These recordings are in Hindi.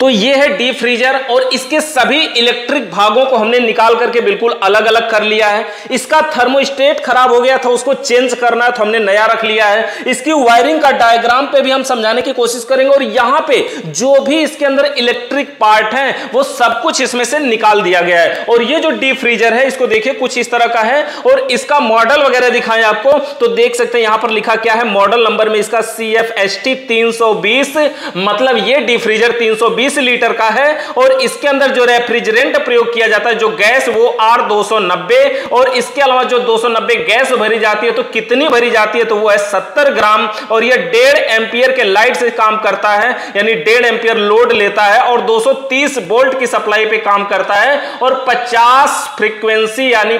तो ये है डीप फ्रीजर और इसके सभी इलेक्ट्रिक भागों को हमने निकाल करके बिल्कुल अलग अलग कर लिया है। इसका थर्मोस्टेट खराब हो गया था, उसको चेंज करना है तो हमने नया रख लिया है। इसकी वायरिंग का डायग्राम पे भी हम समझाने की कोशिश करेंगे और यहां पे जो भी इसके अंदर इलेक्ट्रिक पार्ट हैं वो सब कुछ इसमें से निकाल दिया गया है। और ये जो डीप फ्रीजर है इसको देखिए कुछ इस तरह का है और इसका मॉडल वगैरह दिखाएं आपको तो देख सकते हैं यहां पर लिखा क्या है, मॉडल नंबर में इसका CFST 320, मतलब ये डीप फ्रीजर 320 लीटर का है और इसके अंदर जो रेफ्रिजरेंट प्रयोग किया जाता है जो गैस वो R290 और इसके अलावा जो 290 गैस भरी जाती है तो कितनी भरी जाती है तो वो है 70 ग्राम और ये 1.5 एम्पियर के लाइट से काम करता है यानी 1.5 एम्पियर लोड लेता है और 230 वोल्ट की सप्लाई पे काम करता है और 50 फ्रीक्वेंसी यानी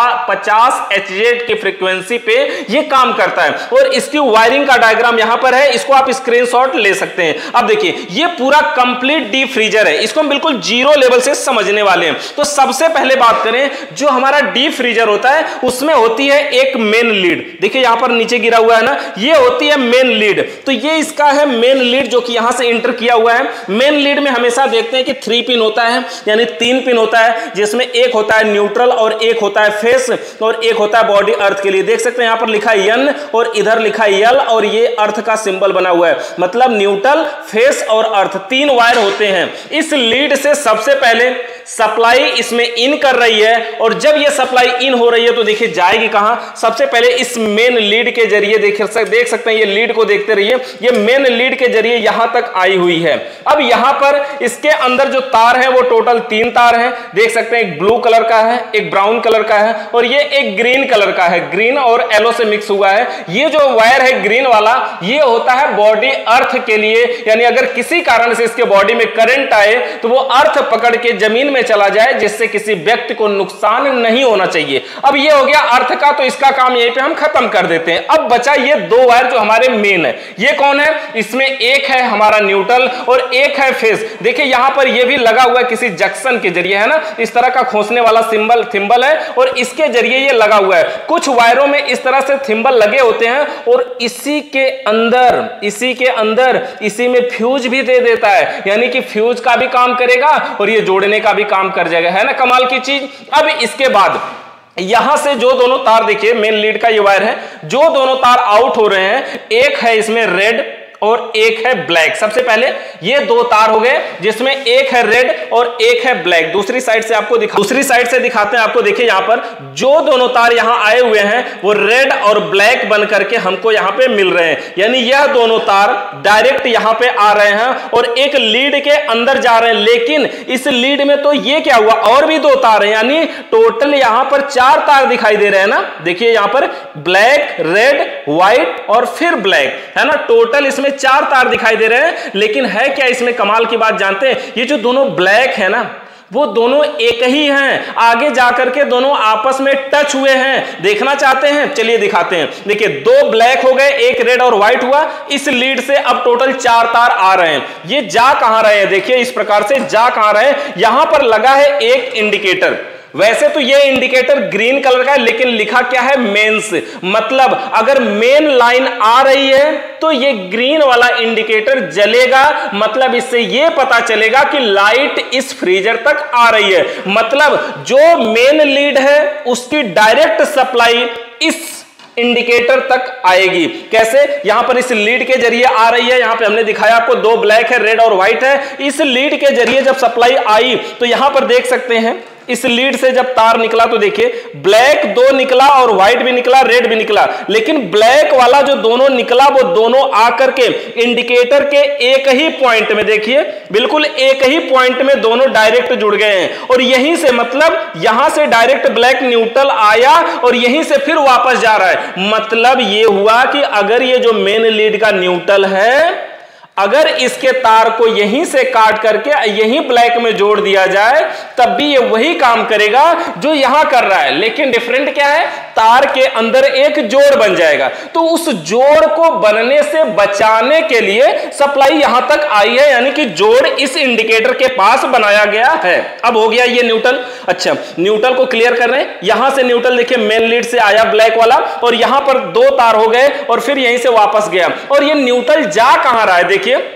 50 HZ की फ्रीक्वेंसी पे ये काम करता है। और इसकी वायरिंग का डायग्राम यहां पर है, इसको आप स्क्रीनशॉट ले सकते हैं। अब देखिए ये पूरा कंप्लीट डीप फ्रीजर है, इसको हम बिल्कुल जीरो लेवल से समझने वाले हैं। तो सबसे पहले बात करें जो हमारा डीप फ्रीजर होता है उसमें होती है एक मेन लीड, देखिए यहां पर नीचे गिरा हुआ है ना, ये होती है मेन लीड। तो ये इसका है मेन लीड जो कि यहां से इंटर किया हुआ है। मेन लीड में हमेशा देखते हैं कि 3 पिन होता है यानी 3 पिन होता है जिसमें एक होता है न्यूट्रल और एक होता है फेस और एक होता है बॉडी अर्थ के लिए। देख सकते हैं यहां पर लिखा है N और इधर लिखा है L और ये अर्थ का सिंबल बना हुआ है, मतलब न्यूट्रल, फेस और अर्थ 3 वायर होते हैं। इस लीड से सबसे पहले सप्लाई इसमें इन कर रही है और जब ये सप्लाई इन हो रही है तो देखिए जाएगी कहां, सबसे पहले इस मेन लीड के जरिए देख सकते हैं, ये लीड को देखते रहिए, ये मेन लीड के जरिए यहां तक आई हुई है। अब यहां पर इसके अंदर जो तार है वो टोटल 3 तार है, देख सकते हैं एक ब्लू कलर का है, एक ब्राउन कलर का है और ये एक ग्रीन कलर का है, ग्रीन और येलो से मिक्स हुआ है। ये जो वायर है ग्रीन वाला ये होता है बॉडी अर्थ के लिए, यानी अगर किसी कारण से इसके बॉडी में करंट आए तो वो अर्थ पकड़ के जमीन में चला जाए जिससे किसी व्यक्ति को नुकसान नहीं होना चाहिए। अब ये हो गया अर्थ का, तो इसका काम यहीं पे हम खत्म कर देते हैं। अब बचा ये 2 वायर जो हमारे मेन है, ये कौन है, इसमें एक है हमारा न्यूट्रल और एक है फेस। देखिए यहां पर ये भी लगा हुआ है किसी जंक्शन के जरिए, है ना, इस तरह का खोसने वाला थिंबल है और इसके जरिए ये लगा हुआ है। कुछ वायरों में इस तरह से थिंबल लगे होते हैं और इसी के अंदर इसी में फ्यूज भी दे देता है, यानी कि फ्यूज का भी काम करेगा और ये जोड़ने का भी काम कर जाएगा, है ना, कमाल की चीज। अब इसके बाद यहां से जो दोनों तार देखिए मेन लीड का ये वायर है, जो दोनों तार आउट हो रहे हैं, एक है इसमें रेड और एक है ब्लैक। सबसे पहले ये 2 तार हो गए जिसमें एक है रेड और एक है ब्लैक। दूसरी साइड से दिखाते हैं आपको। देखिए यहां पर जो दोनों तार यहां आए हुए हैं वो रेड और ब्लैक बन करके हमको यहां पे मिल रहे हैं, यानी यह दोनों तार डायरेक्ट यहां पे आ रहे हैं और एक लीड के अंदर जा रहे हैं। लेकिन इस लीड में तो ये क्या हुआ, और भी 2 तार हैं, यानी टोटल यहां पर 4 तार दिखाई दे रहे हैं ना। देखिए यहां पर ब्लैक, रेड, व्हाइट और फिर ब्लैक, है ना, टोटल इसमें 4 तार दिखाई दे रहे हैं। लेकिन है क्या इसमें कमाल की बात जानते हैं, ये जो दोनों ब्लैक है ना वो दोनों एक ही हैं, आगे जाकर के दोनों आपस में टच हुए हैं। देखना चाहते हैं, चलिए दिखाते हैं। देखिए 2 ब्लैक हो गए, एक रेड और व्हाइट हुआ। इस लीड से अब टोटल 4 तार आ रहे हैं। ये जा कहां रहे हैं, देखिए इस प्रकार से जा कहां रहे हैं, यहां पर लगा है एक इंडिकेटर। वैसे तो ये इंडिकेटर ग्रीन कलर का है लेकिन लिखा क्या है, मेंस, मतलब अगर मेन लाइन आ रही है तो ये ग्रीन वाला इंडिकेटर जलेगा, मतलब इससे ये पता चलेगा कि लाइट इस फ्रीजर तक आ रही है। मतलब जो मेन लीड है उसकी डायरेक्ट सप्लाई इस इंडिकेटर तक आएगी। कैसे, यहां पर इस लीड के जरिए आ रही है, यहां पे हमने दिखाया आपको 2 ब्लैक है, रेड और व्हाइट है। इस लीड के जरिए जब सप्लाई आई तो यहां पर देख सकते हैं इस लीड से जब तार निकला तो देखिए ब्लैक 2 निकला और व्हाइट भी निकला, रेड भी निकला। लेकिन ब्लैक वाला जो दोनों निकला वो दोनों आकर के इंडिकेटर के एक ही पॉइंट में, देखिए बिल्कुल एक ही पॉइंट में दोनों डायरेक्ट जुड़ गए हैं और यहीं से, मतलब यहां से डायरेक्ट ब्लैक न्यूट्रल आया और यहीं से फिर वापस जा रहा है। मतलब ये हुआ कि अगर ये जो मेन लीड का न्यूट्रल है, अगर इसके तार को यहीं से काट करके यहीं ब्लैक में जोड़ दिया जाए तब भी ये वही काम करेगा जो यहां कर रहा है। लेकिन डिफरेंट क्या है, तार के अंदर एक जोड़ बन जाएगा। तो उस जोड़ को बनने से बचाने के लिए सप्लाई यहां तक आई है, यानी कि जोड़ इस इंडिकेटर के पास बनाया गया है। अब हो गया ये न्यूट्रल। अच्छा, न्यूट्रल को क्लियर कर रहे हैं। यहां से न्यूट्रल देखिए मेन लीड से आया ब्लैक वाला और यहां पर 2 तार हो गए और फिर यहीं से वापस गया और ये न्यूट्रल जा कहां रहा है, देखिए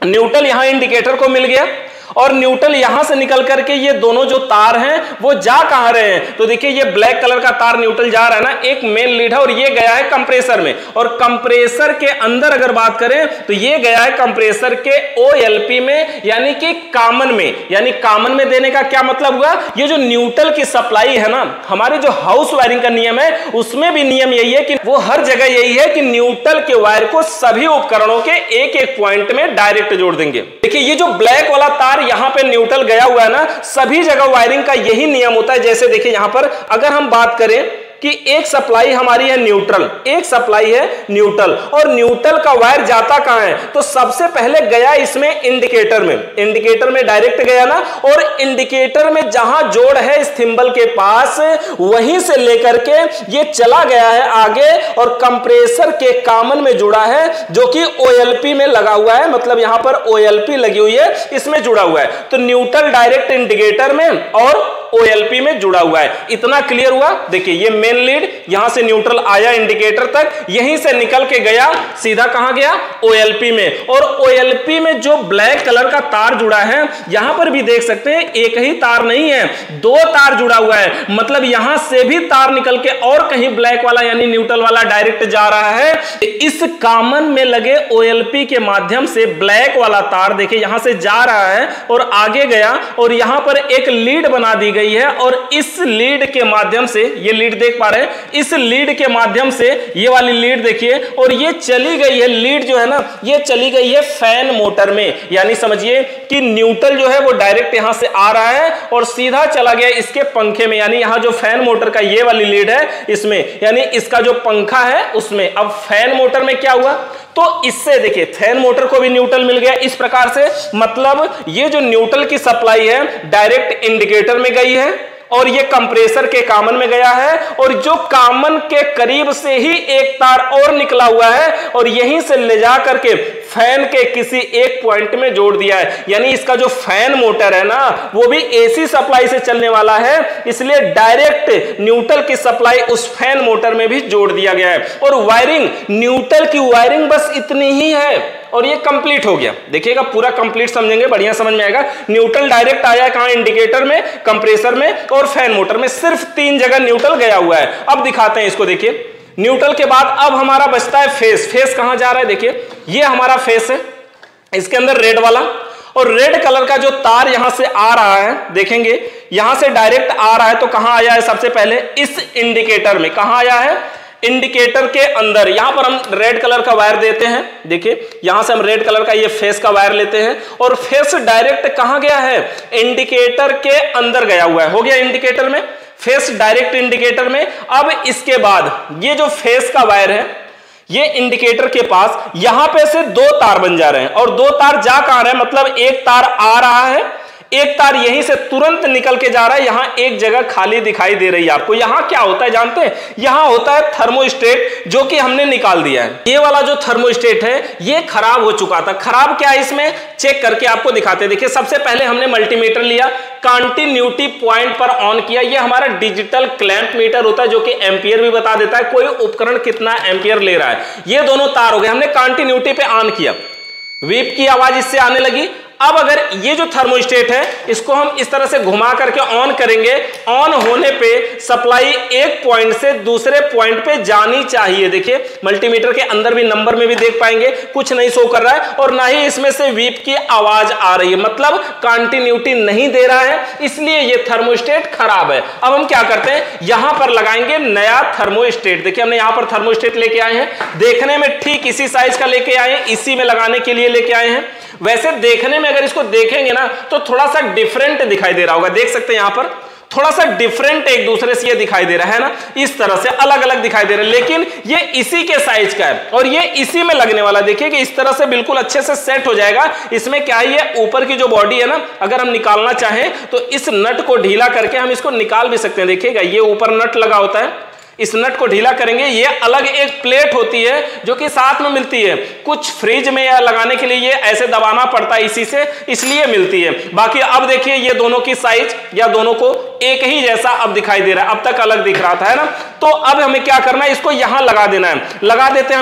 न्यूट्रल यहां इंडिकेटर को मिल गया और न्यूट्रल यहां से निकल करके ये दोनों जो तार हैं वो जा कहां रहे हैं, तो देखिए ये ब्लैक कलर का तार न्यूट्रल जा रहा है ना, एक मेन लीड है और ये गया है कंप्रेसर में, और कंप्रेसर के अंदर अगर बात करें तो ये गया है कंप्रेसर के OLP में, यानी कि कॉमन में। यानी कॉमन में देने का क्या मतलब हुआ, ये जो न्यूट्रल की सप्लाई है ना, हमारे जो हाउस वायरिंग का नियम है उसमें भी नियम यही है कि वो हर जगह यही है कि न्यूट्रल के वायर को सभी उपकरणों के एक एक पॉइंट में डायरेक्ट जोड़ देंगे। देखिए ये जो ब्लैक वाला तार यहां पे न्यूट्रल गया हुआ है ना, सभी जगह वायरिंग का यही नियम होता है। जैसे देखिए यहां पर अगर हम बात करें कि एक सप्लाई हमारी है न्यूट्रल, एक सप्लाई है न्यूट्रल, और न्यूट्रल का वायर जाता कहां है, तो सबसे पहले गया इसमें इंडिकेटर में, इंडिकेटर में डायरेक्ट गया ना, और इंडिकेटर में जहां जोड़ है इस थिंबल के पास, वहीं से लेकर के ये चला गया है आगे और कंप्रेसर के कॉमन में जुड़ा है जो कि OLP में लगा हुआ है, मतलब यहां पर OLP लगी हुई है, इसमें जुड़ा हुआ है। तो न्यूट्रल डायरेक्ट इंडिकेटर में और OLP में जुड़ा हुआ है। इतना क्लियर हुआ। देखिए ये मेन लीड, यहां से न्यूट्रल आया इंडिकेटर तक, यहीं से निकल के गया सीधा कहां गया, OLP में। और OLP में जो ब्लैक कलर का तार जुड़ा है, यहां पर भी देख सकते हैं एक ही तार नहीं है, दो तार जुड़ा हुआ है, मतलब यहां से भी तार निकल के और कहीं ब्लैक वाला यानी न्यूट्रल वाला डायरेक्ट जा रहा है। इस कॉमन में लगे OLP के माध्यम से ब्लैक वाला तार देखिए यहां से जा रहा है और आगे गया, और यहां पर एक लीड बना दी गई है, और इस लीड के माध्यम से, ये लीड देख पा रहे हैं, इस लीड के माध्यम से ये वाली लीड देखिए, और ये चली गई है लीड जो है ना, ये चली गई है फैन मोटर में। यानी समझिए कि न्यूट्रल जो है वो डायरेक्ट यहां से आ रहा है और सीधा चला गया इसके पंखे में, यानी यहां जो फैन मोटर का ये वाली लीड है इसमें, यानी इसका जो पंखा है उसमें। अब फैन मोटर में क्या हुआ, तो इससे देखिए फैन मोटर को भी न्यूट्रल मिल गया इस प्रकार से, मतलब ये जो न्यूट्रल की सप्लाई है डायरेक्ट इंडिकेटर में गई है और ये कंप्रेसर के कॉमन में गया है, और जो कॉमन के करीब से ही एक तार और निकला हुआ है और यहीं से ले जा करके फैन के किसी एक पॉइंट में जोड़ दिया है। यानी इसका जो फैन मोटर है ना, वो भी AC सप्लाई से चलने वाला है, इसलिए डायरेक्ट न्यूट्रल की सप्लाई उस फैन मोटर में भी जोड़ दिया गया है। और वायरिंग, न्यूट्रल की वायरिंग बस इतनी ही है और ये कंप्लीट हो गया। देखिएगा पूरा कंप्लीट समझेंगे, बढ़िया समझ में आएगा। न्यूट्रल डायरेक्ट आया कहां, इंडिकेटर में, कंप्रेसर में और फैन मोटर में, सिर्फ 3 जगह न्यूट्रल गया हुआ है। अब दिखाते हैं इसको। देखिए न्यूट्रल के बाद अब हमारा बचता है फेस। फेस कहां जा रहा है, देखिए ये हमारा फेस है, इसके अंदर रेड वाला, और रेड कलर का जो तार यहां से आ रहा है, देखेंगे यहां से डायरेक्ट आ रहा है, तो कहां आया है, सबसे पहले इस इंडिकेटर में। कहां आया है, इंडिकेटर के अंदर। यहां पर हम रेड कलर का वायर देते हैं, देखिए यहां से हम रेड कलर का ये फेस का वायर लेते हैं, और फेस डायरेक्ट कहां गया है, इंडिकेटर के अंदर गया हुआ है। हो गया इंडिकेटर में, फेस डायरेक्ट इंडिकेटर में। अब इसके बाद ये जो फेस का वायर है, ये इंडिकेटर के पास यहां पे से 2 तार बन जा रहे हैं, और 2 तार जा कहां रहे हैं, मतलब एक तार आ रहा है, एक तार यहीं से तुरंत निकल के जा रहा है। यहां एक जगह खाली दिखाई दे रही है आपको। यहां क्या होता है जानते हैं, यहां होता है थर्मोस्टेट, जो कि हमने निकाल दिया है। ये वाला जो थर्मोस्टेट है ये खराब हो चुका था। खराब क्या है, इसमें चेक करके आपको दिखाते हैं। देखिए सबसे पहले हमने मल्टीमीटर लिया, कंटिन्यूटी पॉइंट पर ऑन किया। ये हमारा डिजिटल क्लैंप मीटर होता है जो कि एम्पियर भी बता देता है, कोई उपकरण कितना एम्पियर ले रहा है। ये दोनों तार हो गए, हमने कंटिन्यूटी पे ऑन किया, वीप की आवाज इससे आने लगी। अब अगर ये जो थर्मोस्टेट है इसको हम इस तरह से घुमा करके ऑन करेंगे, ऑन होने पे सप्लाई एक पॉइंट से दूसरे पॉइंट पे जानी चाहिए। देखिए मल्टीमीटर के अंदर भी नंबर में भी देख पाएंगे कुछ नहीं शो कर रहा है, और ना ही इसमें से वीप की आवाज आ रही है, मतलब कंटिन्यूटी नहीं दे रहा है, इसलिए ये थर्मोस्टेट खराब है। अब हम क्या करते हैं, यहां पर लगाएंगे नया थर्मोस्टेट। देखिए हमने यहां पर थर्मोस्टेट लेके आए हैं, देखने में ठीक इसी साइज का लेके आए हैं, इसी में लगाने के लिए लेके आए हैं। वैसे देखने में अगर इसको देखेंगे ना तो थोड़ा सा डिफरेंट दिखाई दे रहा होगा, देख सकते हैं यहां पर थोड़ा सा डिफरेंट एक दूसरे से ये दिखाई दे रहा है ना, इस तरह से अलग अलग दिखाई दे रहा है, लेकिन ये इसी के साइज का है और ये इसी में लगने वाला। देखिए कि इस तरह से बिल्कुल अच्छे से सेट हो जाएगा। इसमें क्या है, ये ऊपर की जो बॉडी है ना, अगर हम निकालना चाहें तो इस नट को ढीला करके हम इसको निकाल भी सकते हैं। देखिएगा ये ऊपर नट लगा होता है, इस नट को ढीला करेंगे, ये अलग एक प्लेट होती है जो कि साथ में मिलती है। कुछ फ्रिज में या लगाने के लिए ये ऐसे दबाना पड़ता है इसी से, इसलिए मिलती है। बाकी अब देखिए ये दोनों की साइज या दोनों को एक ही जैसा अब दिखाई दे रहा है, अब तक अलग दिख रहा था, है ना। तो अब हमें क्या करना है, इसको यहां लगा देना है, लगा देते हैं हम इसको।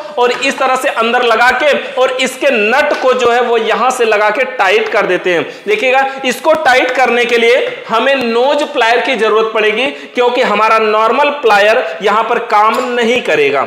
और इस तरह से अंदर लगा के और इसके नट को जो है वो यहां से लगा के टाइट कर देते हैं। देखिएगा, इसको टाइट करने के लिए हमें नोज प्लायर की जरूरत पड़ेगी, क्योंकि हमारा नॉर्मल प्लायर यहां पर काम नहीं करेगा।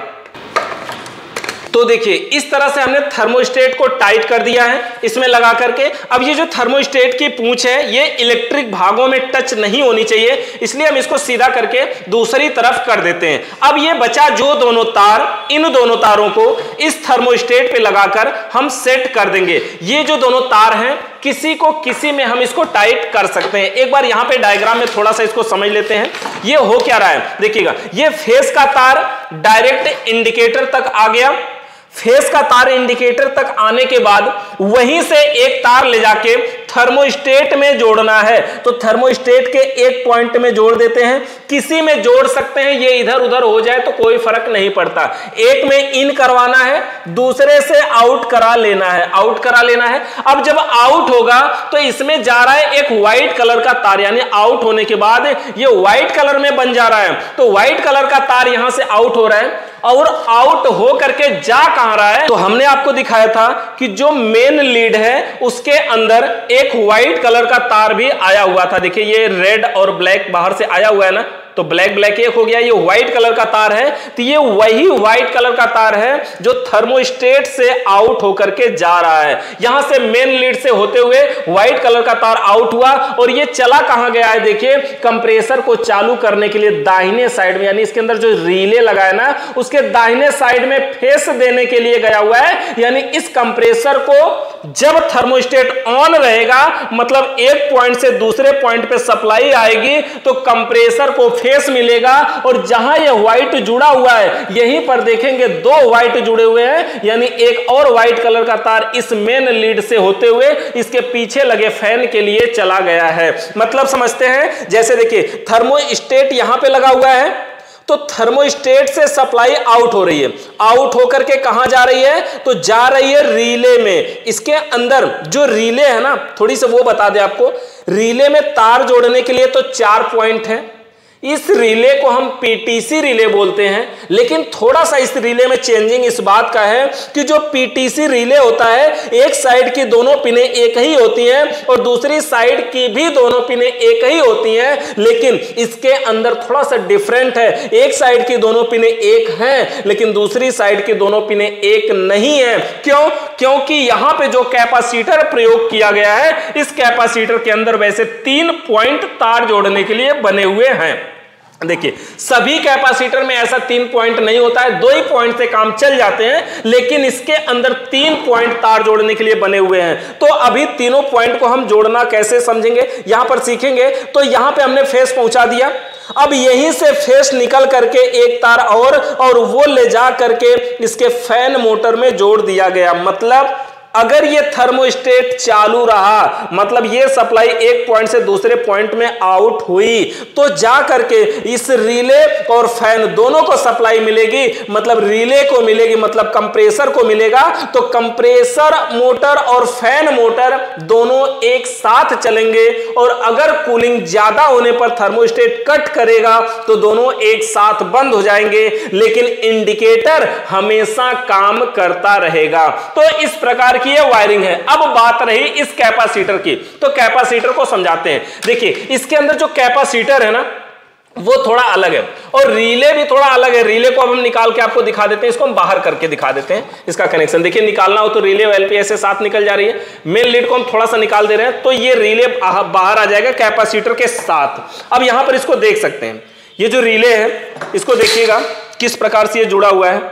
तो देखिए, इस तरह से हमने थर्मोस्टेट को टाइट कर दिया है इसमें लगा करके। अब ये जो थर्मोस्टेट की पूंछ है ये इलेक्ट्रिक भागों में टच नहीं होनी चाहिए, इसलिए हम इसको सीधा करके दूसरी तरफ कर देते हैं। अब ये बचा जो दोनों तार, इन दोनों तारों को इस थर्मोस्टेट पे लगाकर हम सेट कर देंगे। ये जो दोनों तार हैं किसी को किसी में हम इसको टाइट कर सकते हैं। एक बार यहां पे डायग्राम में थोड़ा सा इसको समझ लेते हैं। ये हो क्या रहा है, देखिएगा, ये फेस का तार डायरेक्ट इंडिकेटर तक आ गया। फेस का तार इंडिकेटर तक आने के बाद वहीं से एक तार ले जाके थर्मोस्टेट में जोड़ना है। तो थर्मोस्टेट के एक पॉइंट में जोड़ देते हैं, किसी में जोड़ सकते हैं, ये इधर उधर हो जाए तो कोई फर्क नहीं पड़ता। एक में इन करवाना है, दूसरे से आउट करा लेना है, आउट करा लेना है। अब जब आउट होगा तो इसमें जा रहा है एक व्हाइट कलर का तार, यानी आउट होने के बाद ये व्हाइट कलर में बन जा रहा है। तो व्हाइट कलर का तार यहां से आउट हो रहा है और आउट हो करके जा कहां रहा है, तो हमने आपको दिखाया था कि जो मेन लीड है उसके अंदर एक व्हाइट कलर का तार भी आया हुआ था। देखिए, ये रेड और ब्लैक बाहर से आया हुआ है ना, तो ब्लैक ब्लैक एक हो गया, ये व्हाइट कलर का तार है। तो ये वही व्हाइट कलर का तार है जो थर्मोस्टेट से आउट होकर के जा रहा है। यहां से मेन लीड से होते हुए व्हाइट कलर का तार आउट हुआ और ये चला कहां गया है, देखिए, कंप्रेसर को चालू करने के लिए दाहिने साइड में, यानी इसके अंदर जो रिले लगा है ना उसके दाहिने साइड में फेस देने के लिए गया हुआ है। यानी इस कंप्रेसर को जब थर्मोस्टेट ऑन रहेगा, मतलब एक पॉइंट से दूसरे पॉइंट पे सप्लाई आएगी, तो कंप्रेसर को फेस मिलेगा और जहां यह व्हाइट जुड़ा हुआ है यहीं पर देखेंगे दो व्हाइट जुड़े हुए हैं, यानी एक और व्हाइट कलर का तार इस मेन लीड से होते हुए इसके पीछे लगे फैन के लिए चला गया है। मतलब समझते हैं, जैसे देखिए थर्मोस्टेट यहां पे लगा हुआ है, तो थर्मोस्टेट से सप्लाई आउट हो रही है, आउट होकर के कहां जा रही है, तो जा रही है रिले में। इसके अंदर जो रिले है ना, थोड़ी सी वो बता दें आपको, रिले में तार जोड़ने के लिए तो 4 पॉइंट है। इस रिले को हम पीटीसी रिले बोलते हैं, लेकिन थोड़ा सा इस रिले में चेंजिंग इस बात का है कि जो पीटीसी रिले होता है एक साइड की दोनों पिनें एक ही होती हैं और दूसरी साइड की भी दोनों पिनें एक ही होती हैं, लेकिन इसके अंदर थोड़ा सा डिफरेंट है। एक साइड की दोनों पिनें एक हैं लेकिन दूसरी साइड की दोनों पिनें एक नहीं है। क्यों? क्योंकि यहां पे जो कैपेसिटर प्रयोग किया गया है, इस कैपेसिटर के अंदर वैसे 3 पॉइंट तार जोड़ने के लिए बने हुए हैं। देखिए, सभी कैपेसिटर में ऐसा 3 पॉइंट नहीं होता है, 2 ही पॉइंट से काम चल जाते हैं, लेकिन इसके अंदर 3 पॉइंट तार जोड़ने के लिए बने हुए हैं। तो अभी तीनों पॉइंट को हम जोड़ना कैसे समझेंगे, यहां पर सीखेंगे। तो यहां पे हमने फेस पहुंचा दिया, अब यहीं से फेस निकल करके एक तार और वो ले जा करके इसके फैन मोटर में जोड़ दिया गया। मतलब अगर ये थर्मोस्टेट चालू रहा, मतलब ये सप्लाई एक पॉइंट से दूसरे पॉइंट में आउट हुई, तो जा करके इस रिले और फैन दोनों को सप्लाई मिलेगी। मतलब रिले को मिलेगी, मतलब कंप्रेसर को मिलेगा। तो कंप्रेसर मोटर और फैन मोटर दोनों एक साथ चलेंगे और अगर कूलिंग ज्यादा होने पर थर्मोस्टेट कट करेगा तो दोनों एक साथ बंद हो जाएंगे, लेकिन इंडिकेटर हमेशा काम करता रहेगा। तो इस प्रकार की ये वायरिंग है। अब बात रही इस कैपेसिटर की, तो कैपेसिटर को समझाते हैं। देखिए, इसके अंदर जो कैपेसिटर है ना वो थोड़ा अलग है और रिले भी थोड़ा अलग है। रिले को अब हम निकाल के आपको दिखा देते हैं, इसको हम बाहर करके दिखा देते हैं इसका कनेक्शन। देखिए, निकालना हो तो रिले एलपीएस से साथ निकल जा रही है, मेन लीड को हम थोड़ा सा निकाल दे रहे हैं, तो ये रिले बाहर आ जाएगा कैपेसिटर के साथ। अब यहां पर इसको देख सकते हैं, ये जो रिले है इसको देखिएगा किस प्रकार से ये जुड़ा हुआ है।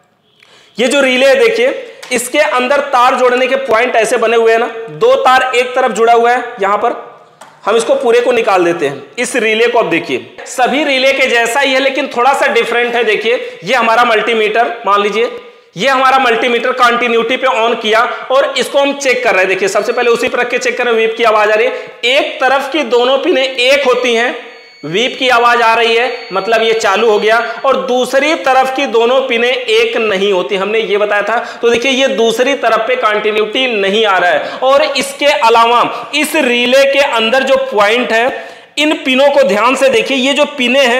ये जो रिले है देखिए, इसके अंदर तार जोड़ने के पॉइंट ऐसे बने हुए हैं ना, 2 तार एक तरफ जुड़ा हुआ है। यहां पर हम इसको पूरे को निकाल देते हैं। इस रिले को अब देखिए, सभी रिले के जैसा ही है लेकिन थोड़ा सा डिफरेंट है। देखिए, ये हमारा मल्टीमीटर, मान लीजिए ये हमारा मल्टीमीटर कंटिन्यूटी पे ऑन किया और इसको हम चेक कर रहे हैं। देखिए, सबसे पहले उसी पर रख के चेक कर रहे हैं, वीप की आवाज आ रही है। एक तरफ की दोनों पिनें एक होती हैं, वीप की आवाज आ रही है, मतलब ये चालू हो गया, और दूसरी तरफ की दोनों पिनें एक नहीं होती, हमने ये बताया था। तो देखिए, ये दूसरी तरफ पे कंटिन्यूटी नहीं आ रहा है। और इसके अलावा इस रिले के अंदर जो पॉइंट है, इन पिनों को ध्यान से देखिए, ये जो पिनें हैं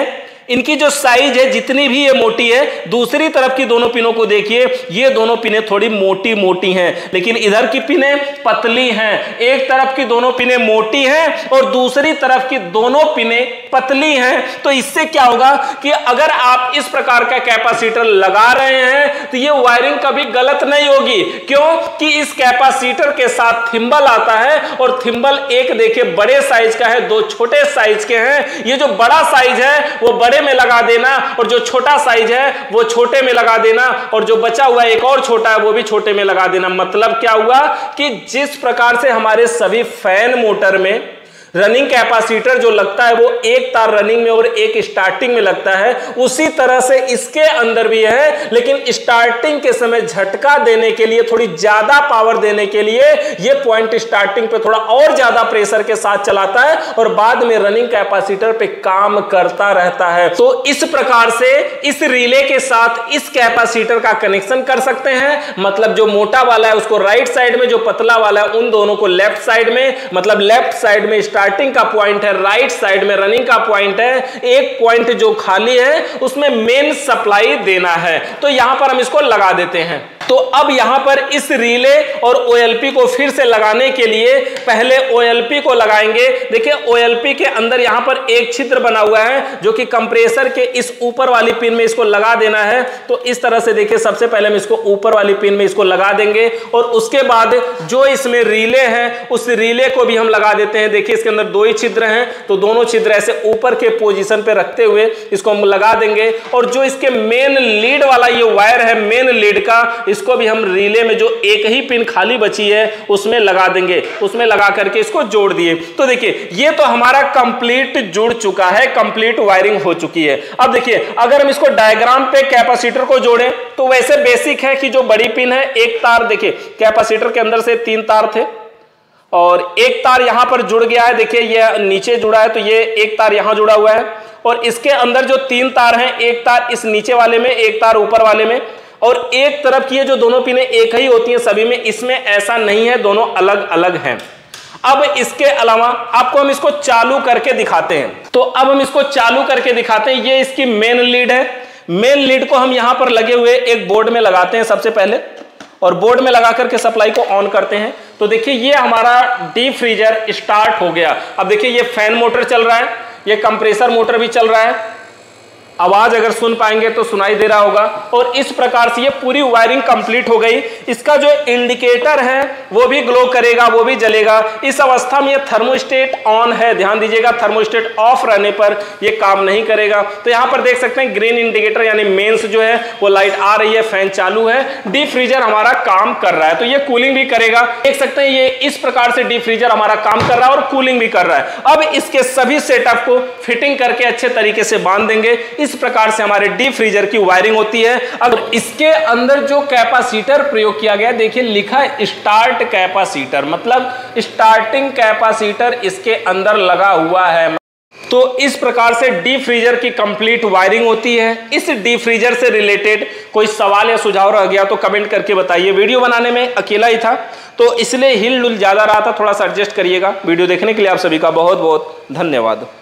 इनकी जो साइज है जितनी भी ये मोटी है, दूसरी तरफ की दोनों पिनों को देखिए, ये दोनों पिनें थोड़ी मोटी मोटी हैं, लेकिन इधर की पिनें पतली हैं। एक तरफ की दोनों पिनें मोटी हैं और दूसरी तरफ की दोनों पिनें पतली हैं। तो इससे क्या होगा कि अगर आप इस प्रकार का कैपेसिटर लगा रहे हैं तो ये वायरिंग कभी गलत नहीं होगी। क्यों कि इस कैपेसिटर के साथ थिंबल आता है और थिंबल एक देखिए बड़े साइज का है, दो छोटे साइज के हैं। ये जो बड़ा साइज है वो बड़े में लगा देना और जो छोटा साइज है वो छोटे में लगा देना और जो बचा हुआ एक और छोटा है वो भी छोटे में लगा देना। मतलब क्या हुआ कि जिस प्रकार से हमारे सभी फैन मोटर में रनिंग कैपेसिटर जो लगता है वो एक तार रनिंग में और एक स्टार्टिंग में लगता है, उसी तरह से इसके अंदर भी है। लेकिन स्टार्टिंग के समय झटका देने के लिए, थोड़ी ज्यादा पावर देने के लिए ये पॉइंट स्टार्टिंग पे थोड़ा और ज्यादा प्रेशर के साथ चलाता है और बाद में रनिंग कैपेसिटर पे काम करता रहता है। तो इस प्रकार से इस रिले के साथ इस कैपेसिटर का कनेक्शन कर सकते हैं। मतलब जो मोटा वाला है उसको राइट साइड में, जो पतला वाला है उन दोनों को लेफ्ट साइड में। मतलब लेफ्ट साइड में स्टार्टिंग का पॉइंट है, राइट साइड में रनिंग का पॉइंट है। एक पॉइंट जो खाली है उसमें मेन सप्लाई देना है। तो यहां पर हम इसको लगा देते हैं। तो अब यहां पर इस रिले और ओएलपी को फिर से लगाने के लिए पहले ओएलपी को लगाएंगे। देखिए ओएलपी के अंदर यहां पर एक छिद्र बना हुआ है जो कि कंप्रेसर के इस ऊपर वाली पिन में इसको लगा देना है। तो इस तरह से देखिए सबसे पहले हम इसको ऊपर वाली पिन में इसको लगा देंगे और उसके बाद जो इसमें रिले है उस रिले को भी हम लगा देते हैं। देखिए इसके अंदर दो ही छिद्र हैं तो दोनों छिद्र ऐसे ऊपर के पोजीशन पे रखते हुए इसको हम लगा देंगे। और जो इसके मेन लीड वाला ये वायर है, मेन लीड का, इसको भी हम रिले में जो एक ही पिन खाली बची है उसमें लगा देंगे। उसमें लगा करके इसको जोड़ दिए। तो देखिए ये तो हमारा कंप्लीट जुड़ चुका है, कंप्लीट वायरिंग हो चुकी है। अब देखिए अगर हम इसको डायग्राम पे कैपेसिटर को जोड़ें तो वैसे बेसिक है कि जो बड़ी पिन है एक तार, देखिए कैपेसिटर के अंदर से 3 तार थे और एक तार यहां पर जुड़ गया है। देखिए ये नीचे जुड़ा है तो ये एक तार यहां जुड़ा हुआ है और इसके अंदर जो 3 तार हैं, एक तार इस नीचे वाले में, एक तार ऊपर वाले में, और एक तरफ की ये जो दोनों पिनें एक ही होती हैं सभी में, इसमें ऐसा नहीं है, दोनों अलग अलग हैं। अब इसके अलावा आपको हम इसको चालू करके दिखाते हैं। तो अब हम इसको चालू करके दिखाते हैं। ये इसकी मेन लीड है। मेन लीड को हम यहां पर लगे हुए एक बोर्ड में लगाते हैं सबसे पहले और बोर्ड में लगा करके सप्लाई को ऑन करते हैं। तो देखिए ये हमारा डीप फ्रीजर स्टार्ट हो गया। अब देखिए ये फैन मोटर चल रहा है, ये कंप्रेसर मोटर भी चल रहा है। आवाज अगर सुन पाएंगे तो सुनाई दे रहा होगा। और इस प्रकार से ये पूरी वायरिंग कंप्लीट हो गई। इसका जो इंडिकेटर है वो भी ग्लो करेगा, वो भी जलेगा। इस अवस्था में ये थर्मोस्टेट ऑन है, ध्यान दीजिएगा। थर्मोस्टेट ऑफ रहने पर ये काम नहीं करेगा। तो यहां पर देख सकते हैं ग्रीन इंडिकेटर यानी मेंस जो है वो लाइट आ रही है, फैन चालू है, डीप फ्रीजर हमारा काम कर रहा है। तो ये कूलिंग भी करेगा, देख सकते हैं ये इस प्रकार से डीप फ्रीजर हमारा काम कर रहा है और कूलिंग भी कर रहा है। अब इसके सभी सेटअप को फिटिंग करके अच्छे तरीके से बांध देंगे। इस प्रकार से हमारे डीप फ्रीजर की वायरिंग होती है। अब इसके अंदर जो कैपेसिटर प्रयोग किया गया, देखिए लिखा है स्टार्ट कैपेसिटर, मतलब स्टार्टिंग कैपेसिटर इसके अंदर लगा हुआ है। तो इस प्रकार से डीप फ्रीजर की कंप्लीट वायरिंग होती है। इस डीप फ्रीजर से रिलेटेड कोई सवाल या सुझाव रह गया तो कमेंट करके बताइए। वीडियो बनाने में अकेला ही था तो इसलिए हिल डुल ज्यादा रहा था, थोड़ा सा एडजस्ट करिएगा। वीडियो देखने के लिए आप सभी का बहुत बहुत धन्यवाद।